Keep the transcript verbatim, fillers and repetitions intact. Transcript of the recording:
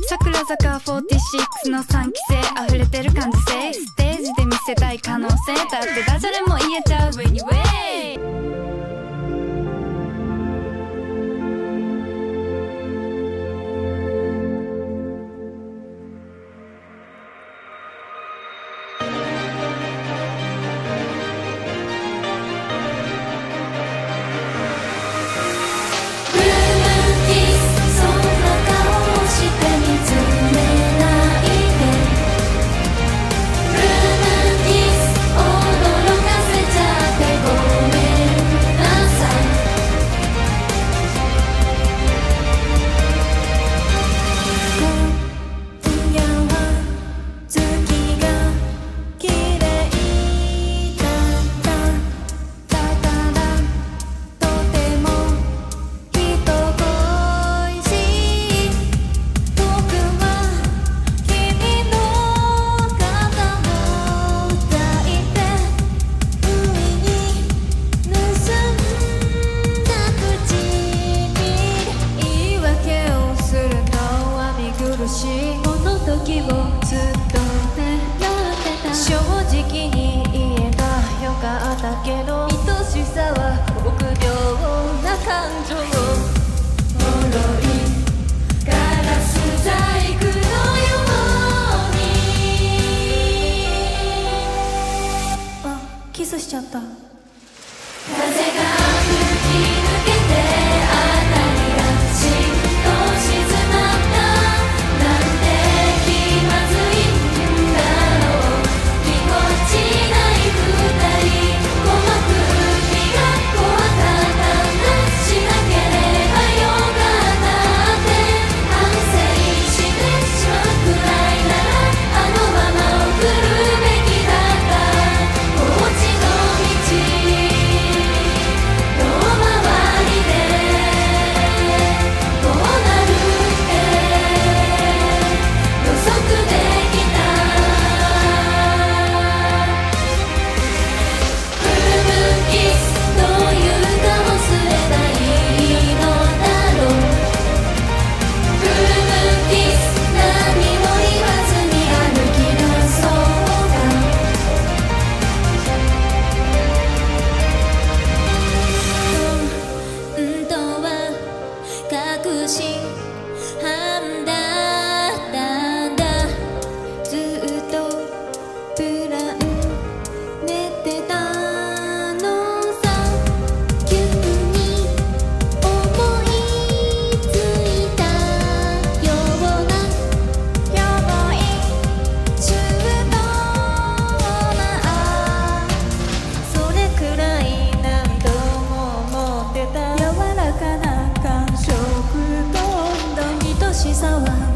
桜坂フォーティシックスのさんきせい溢れてる感じ性、ステージで見せたい可能性だってダジャレも言えちゃう Anyway。 この時もずっと狙ってた。正直に言えばよかったけど、愛しさは臆病な感情。脆いガラス細工のように。あ、キスしちゃった。風が吹き抜けてあたりがしっと静まった。確信犯だったんだ。ずっとプラン練ってたのさ。急に思いついたようなよぼい中途な。それくらい何度も思ってた。柔らかな感触、どんどん愛しさは